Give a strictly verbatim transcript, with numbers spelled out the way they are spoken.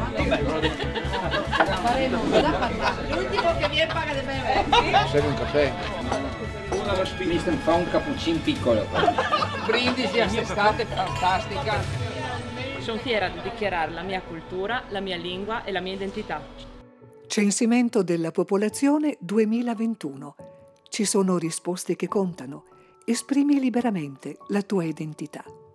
L'ultimo che viene paga di bere. Serve un caffè? Uno allo spinista fa un cappuccino piccolo. Brindisi a quest'estate fantastica. Sono fiera di dichiarare la mia cultura, la mia lingua e la mia identità. Censimento della popolazione duemilaventuno. Ci sono risposte che contano. Esprimi liberamente la tua identità.